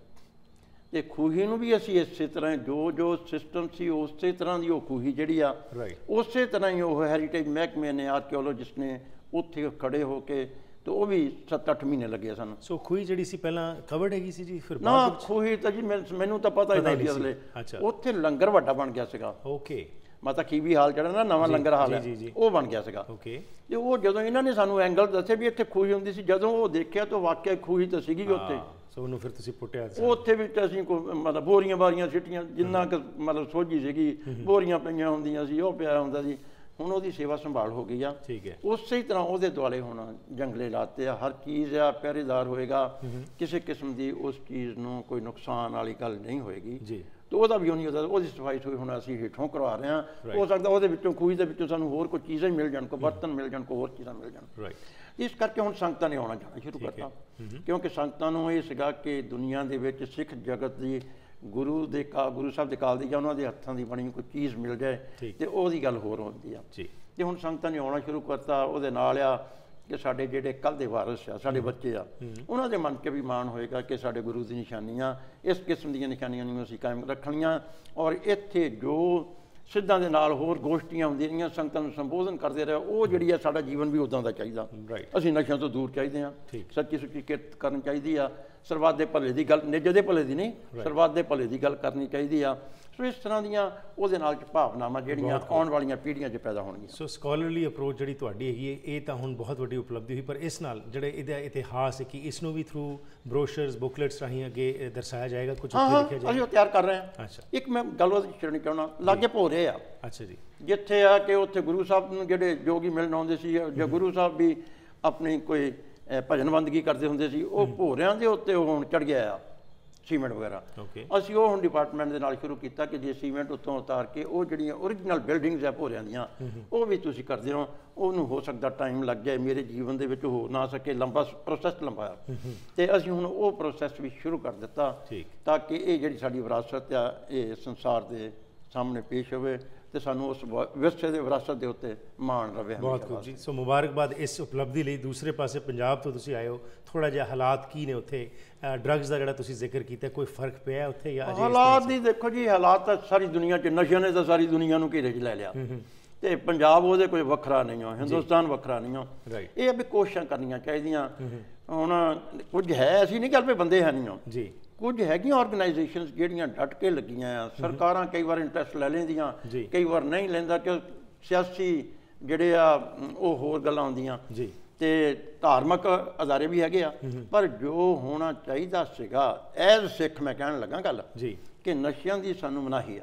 ਤੇ ਖੂਹੀ ਨੂੰ ਵੀ ਅਸੀਂ ਇਸੇ ਤਰ੍ਹਾਂ ਜੋ ਜੋ ਸਿਸਟਮ ਸੀ ਉਸੇ ਤਰ੍ਹਾਂ ਦੀ ਉਹ ਖੂਹੀ ਜਿਹੜੀ ਆ ਉਸੇ ਤਰ੍ਹਾਂ ਹੀ ਉਹ ਹੈਰੀਟੇਜ ਮਹਿਕਮੇ ਨੇ, ਆਰਕੀਓਲੋਜਿਸਟ ਨੇ ਉੱਥੇ ਖੜੇ ਹੋ ਕੇ, ਤੇ ਉਹ ਵੀ ਸੱਤ ਅੱਠ ਮਹੀਨੇ ਲੱਗੇ ਸਾਨੂੰ। ਸੋ ਖੂਹੀ ਜਿਹੜੀ ਸੀ ਪਹਿਲਾਂ ਕਵਰਡ ਹੈਗੀ ਸੀ ਜੀ, ਫਿਰ ਨਾ ਖੂਹੀ ਤਾਂ ਜੀ ਮੈਨੂੰ ਤਾਂ ਪਤਾ ਹੀ ਨਹੀਂ ਸੀ ਅਸਲੇ। ਉੱਥੇ ਲੰਗਰ ਵੱਡਾ ਬਣ ਗਿਆ ਸੀਗਾ, ਓਕੇ, ਮਤਲਬ ਖੀਵੀ ਹਾਲ ਜਿਹੜਾ ਨਾ ਨਵਾਂ ਲੰਗਰ ਹਾਲ ਹੈ ਉਹ ਬਣ ਗਿਆ ਸੀਗਾ, ਓਕੇ। ਤੇ ਉਹ ਜਦੋਂ ਇਹਨਾਂ ਨੇ ਸਾਨੂੰ ਐਂਗਲ ਦੱਸੇ ਵੀ ਇੱਥੇ ਖੂਹੀ ਹੁੰਦੀ ਸੀ, ਜਦੋਂ ਉਹ ਦੇਖਿਆ ਤਾਂ ਵਾਕਿਆ ਖੂਹੀ ਤਾਂ ਸੀਗੀ ਉੱਥੇ। ਸੋ ਉਹਨੂੰ ਫਿਰ ਤੁਸੀਂ ਪੁੱਟਿਆ? ਉੱਥੇ ਵੀ ਅਸੀਂ ਕੋਈ ਮਤਲਬ ਬੋਰੀਆਂ ਬਾਰੀਆਂ ਸਿੱਟੀਆਂ, ਜਿੰਨਾ ਕੁ ਮਤਲਬ ਸੋਝੀ ਸੀਗੀ, ਬੋਰੀਆਂ ਪਈਆਂ ਹੁੰਦੀਆਂ ਸੀ, ਉਹ ਪਿਆ ਹੁੰਦਾ ਸੀ। ਹੁਣ ਉਹਦੀ ਸੇਵਾ ਸੰਭਾਲ ਹੋ ਗਈ ਆ, ਠੀਕ ਹੈ। ਉਸੇ ਤਰ੍ਹਾਂ ਉਹਦੇ ਦੁਆਲੇ ਹੁਣ ਜੰਗਲੇ ਲਾਤੇ ਆ, ਹਰ ਚੀਜ਼ ਆ, ਪਹਿਰੇਦਾਰ ਹੋਏਗਾ, ਕਿਸੇ ਕਿਸਮ ਦੀ ਉਸ ਚੀਜ਼ ਨੂੰ ਕੋਈ ਨੁਕਸਾਨ ਵਾਲੀ ਗੱਲ ਨਹੀਂ ਹੋਏਗੀ ਜੀ। ਤੇ ਉਹਦਾ ਵੀ ਨਹੀਂ ਹੁੰਦਾ, ਉਹਦੀ ਸਫਾਈ ਸੁਈ ਹੁਣ ਅਸੀਂ ਹੇਠੋਂ ਕਰਵਾ ਰਹੇ ਹਾਂ। ਹੋ ਸਕਦਾ ਉਹਦੇ ਵਿੱਚੋਂ ਖੂਹੀ ਦੇ ਵਿੱਚੋਂ ਸਾਨੂੰ ਹੋਰ ਕੋਈ ਚੀਜ਼ਾਂ ਹੀ ਮਿਲ ਜਾਣ, ਕੋਈ ਬਰਤਨ ਮਿਲ ਜਾਣ, ਕੋਈ ਹੋਰ ਚੀਜ਼ਾਂ ਮਿਲ ਜਾਣ। ਇਸ ਕਰਕੇ ਹੁਣ ਸੰਗਤਾਂ ਨੇ ਆਉਣਾ ਜਾਣਾ ਸ਼ੁਰੂ ਕਰਤਾ, ਕਿਉਂਕਿ ਸੰਗਤਾਂ ਨੂੰ ਇਹ ਸੀਗਾ ਕਿ ਦੁਨੀਆ ਦੇ ਵਿੱਚ ਸਿੱਖ ਜਗਤ ਦੀ ਗੁਰੂ ਦੇ ਕਾ ਗੁਰੂ ਸਾਹਿਬ ਦੇ ਕਾਲ ਦੀ ਜਾਂ ਉਹਨਾਂ ਦੇ ਹੱਥਾਂ ਦੀ ਬਣੀ ਕੋਈ ਚੀਜ਼ ਮਿਲ ਜਾਏ ਤੇ ਉਹਦੀ ਗੱਲ ਹੋਰ ਹੁੰਦੀ ਆ। ਤੇ ਹੁਣ ਸੰਗਤਾਂ ਨੇ ਆਉਣਾ ਸ਼ੁਰੂ ਕਰਤਾ। ਉਹਦੇ ਨਾਲ ਆ ਕਿ ਸਾਡੇ ਜਿਹੜੇ ਕੱਲ੍ਹ ਦੇ ਵਾਰਸ ਆ, ਸਾਡੇ ਬੱਚੇ ਆ, ਉਹਨਾਂ ਦੇ ਮਨ 'ਚ ਵੀ ਮਾਣ ਹੋਏਗਾ ਕਿ ਸਾਡੇ ਗੁਰੂ ਦੀ ਨਿਸ਼ਾਨੀਆਂ, ਇਸ ਕਿਸਮ ਦੀਆਂ ਨਿਸ਼ਾਨੀਆਂ ਨੂੰ ਅਸੀਂ ਕਾਇਮ ਰੱਖਣੀਆਂ। ਔਰ ਇੱਥੇ ਜੋ ਸਿੱਧਾਂ ਦੇ ਨਾਲ ਹੋਰ ਗੋਸ਼ਟੀਆਂ ਹੁੰਦੀਆਂ ਰਹੀਆਂ, ਸੰਗਤਾਂ ਨੂੰ ਸੰਬੋਧਨ ਕਰਦੇ ਰਹੇ, ਉਹ ਜਿਹੜੀ ਆ ਸਾਡਾ ਜੀਵਨ ਵੀ ਉੱਦਾਂ ਦਾ ਚਾਹੀਦਾ। ਅਸੀਂ ਨਸ਼ਿਆਂ ਤੋਂ ਦੂਰ ਚਾਹੀਦੇ ਹਾਂ, ਸੱਚੀ ਸੁੱਚੀ ਕਿਰਤ ਕਰਨੀ ਚਾਹੀਦੀ ਆ, ਸਰਬੱਤ ਦੇ ਭਲੇ ਦੀ ਗੱਲ, ਨਿੱਜ ਦੇ ਭਲੇ ਦੀ ਨਹੀਂ, ਸਰਬੱਤ ਦੇ ਭਲੇ ਦੀ ਗੱਲ ਕਰਨੀ ਚਾਹੀਦੀ ਆ। ਸੋ ਇਸ ਤਰ੍ਹਾਂ ਦੀਆਂ ਉਹਦੇ ਨਾਲ ਭਾਵਨਾਵਾਂ ਜਿਹੜੀਆਂ ਆਉਣ ਵਾਲੀਆਂ ਪੀੜ੍ਹੀਆਂ 'ਚ ਪੈਦਾ ਹੋਣਗੀਆਂ। ਸੋ ਸਕਾਲਰਲੀ ਅਪਰੋਚ ਜਿਹੜੀ ਤੁਹਾਡੀ ਹੈਗੀ ਹੈ, ਇਹ ਤਾਂ ਹੁਣ ਬਹੁਤ ਵੱਡੀ ਉਪਲਬਧੀ ਹੋਈ, ਪਰ ਇਸ ਨਾਲ ਜਿਹੜੇ ਇਹਦਾ ਇਤਿਹਾਸ ਹੈ ਕਿ ਇਸ ਨੂੰ ਵੀ ਥਰੂ ਬਰੋਸ਼ਰਸ, ਬੁਕਲੇਟਸ ਰਾਹੀਂ ਅੱਗੇ ਦਰਸਾਇਆ ਜਾਏਗਾ, ਕੁਝ ਉੱਥੇ ਲਿਖਿਆ ਜਾਏਗਾ? ਅਸੀਂ ਉਹ ਤਿਆਰ ਕਰ ਰਹੇ ਹਾਂ। ਅੱਛਾ, ਇੱਕ ਮੈਂ ਗੱਲ ਉਹਦੀ ਛੇੜਨੀ ਚਾਹੁੰਦਾ, ਲਾਗੇ ਭੋਰੇ ਆ, ਅੱਛਾ ਜੀ, ਜਿੱਥੇ ਆ ਕਿ ਉੱਥੇ ਗੁਰੂ ਸਾਹਿਬ ਨੂੰ ਜਿਹੜੇ ਜੋਗੀ ਮਿਲਣ ਆਉਂਦੇ ਸੀ, ਜਾਂ ਗੁਰੂ ਸਾਹਿਬ ਵੀ ਆਪਣੀ ਕੋਈ ਭਜਨ ਬੰਦਗੀ ਕਰਦੇ ਹੁੰਦੇ ਸੀ, ਉਹ ਭੋਰਿਆਂ ਦੇ ਉੱਤੇ ਉਹ ਹੁਣ ਚੜ੍ਹ ਗਿਆ ਆ ਸੀਮੈਂਟ ਵਗੈਰਾ। ਅਸੀਂ ਉਹ ਹੁਣ ਡਿਪਾਰਟਮੈਂਟ ਦੇ ਨਾਲ ਸ਼ੁਰੂ ਕੀਤਾ ਕਿ ਜੇ ਸੀਮੈਂਟ ਉੱਤੋਂ ਉਤਾਰ ਕੇ ਉਹ ਜਿਹੜੀਆਂ ਓਰੀਜਨਲ ਬਿਲਡਿੰਗਸ ਆ ਭੋਰਿਆਂ ਦੀਆਂ, ਉਹ ਵੀ ਤੁਸੀਂ ਕਰਦੇ ਰਹੋ। ਉਹਨੂੰ ਹੋ ਸਕਦਾ ਟਾਈਮ ਲੱਗ ਜਾਏ, ਮੇਰੇ ਜੀਵਨ ਦੇ ਵਿੱਚ ਹੋ ਨਾ ਸਕੇ, ਲੰਬਾ ਪ੍ਰੋਸੈਸ ਲੰਬਾ, ਤੇ ਅਸੀਂ ਹੁਣ ਉਹ ਪ੍ਰੋਸੈਸ ਵੀ ਸ਼ੁਰੂ ਕਰ ਦਿੱਤਾ ਤਾਂ ਕਿ ਇਹ ਜਿਹੜੀ ਸਾਡੀ ਵਿਰਾਸਤ ਆ ਇਹ ਸੰਸਾਰ ਦੇ ਸਾਹਮਣੇ ਪੇਸ਼ ਹੋਵੇ ਤੇ ਸਾਨੂੰ ਉਸ ਵਿਰਸੇ ਦੇ ਵਿਰਾਸਤ ਦੇ ਉੱਤੇ ਮਾਣ ਰਵੇ। ਬਹੁਤ ਖੂਬ ਜੀ। ਸੋ ਮੁਬਾਰਕਬਾਦ ਇਸ ਉਪਲਬਧੀ ਲਈ। ਦੂਸਰੇ ਪਾਸੇ ਪੰਜਾਬ ਤੋਂ ਤੁਸੀਂ ਆਏ ਹੋ, ਥੋੜਾ ਜਿਹਾ ਹਾਲਾਤ ਕੀ ਨੇ ਉੱਥੇ? ਡਰੱਗਸ ਦਾ ਜਿਹੜਾ ਤੁਸੀਂ ਜ਼ਿਕਰ ਕੀਤਾ, ਕੋਈ ਫਰਕ ਪਿਆ ਉੱਥੇ ਜਾਂ ਅਜੇ? ਹਾਲਾਤ ਦੀ ਦੇਖੋ ਜੀ, ਹਾਲਾਤ ਤਾਂ ਸਾਰੀ ਦੁਨੀਆ 'ਚ, ਨਸ਼ਿਆਂ ਨੇ ਤਾਂ ਸਾਰੀ ਦੁਨੀਆ ਨੂੰ ਘੇਰੇ 'ਚ ਲੈ ਲਿਆ, ਤੇ ਪੰਜਾਬ ਉਹਦੇ ਕੋਈ ਵੱਖਰਾ ਨਹੀਂ ਹੋ, ਹਿੰਦੁਸਤਾਨ ਵੱਖਰਾ ਨਹੀਂ ਹੋ। ਇਹ ਵੀ ਕੋਸ਼ਿਸ਼ਾਂ ਕਰਨੀਆਂ ਚਾਹੀਦੀਆਂ। ਹੁਣ ਕੁਝ ਹੈ, ਅਸੀਂ ਨਹੀਂ ਗੱਲ ਪਏ ਬੰਦੇ ਹੈ ਨਹੀਂ ਹੋ ਜੀ, ਕੁਝ ਹੈਗੀਆਂ ਆਰਗੇਨਾਈਜੇਸ਼ਨਸ ਜਿਹੜੀਆਂ ਡਟ ਕੇ ਲੱਗੀਆਂ ਆ। ਸਰਕਾਰਾਂ ਕਈ ਵਾਰ ਇੰਟਰਸਟ ਲੈ ਲੈਂਦੀਆਂ, ਕਈ ਵਾਰ ਨਹੀਂ ਲੈਂਦਾ, ਕਿ ਸਿਆਸੀ ਜਿਹੜੇ ਆ ਉਹ ਹੋਰ ਗੱਲਾਂ ਆਉਂਦੀਆਂ ਜੀ, ਤੇ ਧਾਰਮਿਕ ਅਦਾਰੇ ਵੀ ਹੈਗੇ ਆ। ਪਰ ਜੋ ਹੋਣਾ ਚਾਹੀਦਾ ਸੀਗਾ, ਐਜ਼ ਸਿੱਖ ਮੈਂ ਕਹਿਣ ਲੱਗਾ ਗੱਲ ਜੀ, ਕਿ ਨਸ਼ਿਆਂ ਦੀ ਸਾਨੂੰ ਮਨਾਹੀ ਆ,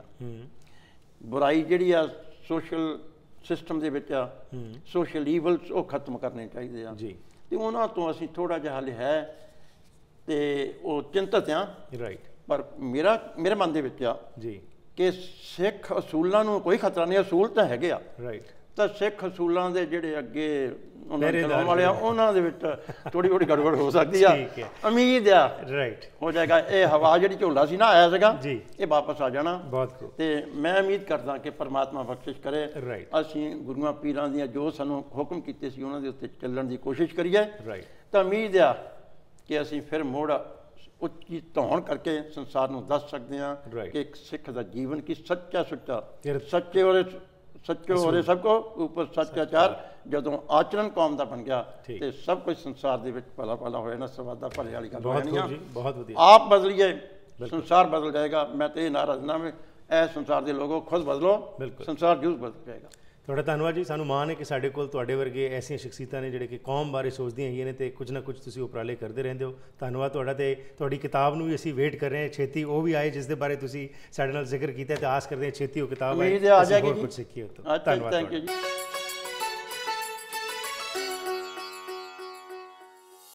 ਬੁਰਾਈ ਜਿਹੜੀ ਆ ਸੋਸ਼ਲ ਸਿਸਟਮ ਦੇ ਵਿੱਚ ਆ, ਸੋਸ਼ਲ ਈਵਲਸ ਉਹ ਖਤਮ ਕਰਨੇ ਚਾਹੀਦੇ ਆ ਜੀ, ਤੇ ਉਹਨਾਂ ਤੋਂ ਅਸੀਂ ਥੋੜਾ ਜਿਹਾ ਹੱਲ ਹੈ ਤੇ ਉਹ ਚਿੰਤਤ ਆ। ਰਾਈਟ। ਪਰ ਮੇਰਾ ਮੇਰੇ ਮਨ ਦੇ ਵਿੱਚ ਆ ਜੀ ਕਿ ਸਿੱਖ ਅਸੂਲਾਂ ਨੂੰ ਕੋਈ ਖਤਰਾ ਨਹੀਂ, ਅਸੂਲ ਤਾਂ ਹੈਗੇ ਆ। ਰਾਈਟ। ਤਾਂ ਸਿੱਖ ਅਸੂਲਾਂ ਦੇ ਜਿਹੜੇ ਅੱਗੇ ਉਹਨਾਂ ਦੇ ਚਲਾਉਣ ਵਾਲੇ ਆ, ਉਹਨਾਂ ਦੇ ਵਿੱਚ ਥੋੜੀ ਥੋੜੀ ਗੜਬੜ ਹੋ ਸਕਦੀ ਆ, ਉਮੀਦ ਆ ਰਾਈਟ ਹੋ ਜਾਏਗਾ। ਇਹ ਹਵਾ ਜਿਹੜੀ ਝੋਲਾ ਸੀ ਨਾ ਆਇਆ ਸੀਗਾ, ਇਹ ਵਾਪਸ ਆ ਜਾਣਾ। ਤੇ ਮੈਂ ਉਮੀਦ ਕਰਦਾ ਕਿ ਪਰਮਾਤਮਾ ਬਖਸ਼ਿਸ਼ ਕਰੇ, ਅਸੀਂ ਗੁਰੂਆਂ ਪੀਰਾਂ ਦੀਆਂ ਜੋ ਸਾਨੂੰ ਹੁਕਮ ਕੀਤੇ ਸੀ ਉਹਨਾਂ ਦੇ ਉੱਤੇ ਚੱਲਣ ਦੀ ਕੋਸ਼ਿਸ਼ ਕਰੀਏ। ਤਾਂ ਉਮੀਦ ਆ ਕਿ ਅਸੀਂ ਫਿਰ ਮੁੜ ਉੱਚੀ ਧੌਣ ਕਰਕੇ ਸੰਸਾਰ ਨੂੰ ਦੱਸ ਸਕਦੇ ਹਾਂ ਕਿ ਇੱਕ ਸਿੱਖ ਦਾ ਜੀਵਨ ਕੀ ਸੱਚਾ ਸੁੱਚਾ, ਸੱਚੇ ਔਰ ਸੱਚੋ ਔਰ ਸਭ ਕੋ ਉੱਪਰ ਸੱਚਾਚਾਰ, ਜਦੋਂ ਆਚਰਣ ਕੌਮ ਦਾ ਬਣ ਗਿਆ ਤੇ ਸਭ ਕੁਝ ਸੰਸਾਰ ਦੇ ਵਿੱਚ ਭਲਾ ਭਲਾ ਹੋਇਆ ਨਾ, ਸਵਾਦਾ ਭਲੇ ਵਾਲੀ ਗੱਲ ਹੋਣੀ ਆ। ਬਹੁਤ ਵਧੀਆ। ਆਪ ਬਦਲੀਏ, ਸੰਸਾਰ ਬਦਲ ਜਾਏਗਾ। ਮੈਂ ਤੇ ਇਹ ਨਾਰਾ ਦਿੰਦਾ ਮੈਂ, ਇਹ ਸੰਸਾਰ ਦੇ ਲੋਗੋ ਖੁਦ ਬਦਲੋ, ਸੰਸਾਰ ਜ਼ਰੂਰ ਬਦਲ ਜਾਏਗਾ। ਤੁਹਾਡਾ ਧੰਨਵਾਦ ਜੀ। ਸਾਨੂੰ ਮਾਣ ਹੈ ਕਿ ਸਾਡੇ ਕੋਲ ਤੁਹਾਡੇ ਵਰਗੇ ਐਸੀਆਂ ਸ਼ਖਸੀਅਤਾਂ ਨੇ ਜਿਹੜੇ ਕਿ ਕੌਮ ਬਾਰੇ ਸੋਚਦੀਆਂ ਹੈਗੀਆਂ ਨੇ ਤੇ ਕੁਝ ਨਾ ਕੁਝ ਤੁਸੀਂ ਉਪਰਾਲੇ ਕਰਦੇ ਰਹਿੰਦੇ ਹੋ। ਧੰਨਵਾਦ ਤੁਹਾਡਾ। ਤੇ ਤੁਹਾਡੀ ਕਿਤਾਬ ਨੂੰ ਵੀ ਅਸੀਂ ਵੇਟ ਕਰ ਰਹੇ ਹਾਂ, ਛੇਤੀ ਉਹ ਵੀ ਆਏ ਜਿਸ ਦੇ ਬਾਰੇ ਤੁਸੀਂ ਸਾਡੇ ਨਾਲ ਜ਼ਿਕਰ ਕੀਤਾ, ਤੇ ਆਸ ਕਰਦੇ ਹਾਂ ਛੇਤੀ ਉਹ ਕਿਤਾਬ ਆਏ, ਅਸੀਂ ਹੋਰ ਕੁਝ ਸਿੱਖੀਏ। ਧੰਨਵਾਦ। ਥੈਂਕ ਯੂ ਜੀ।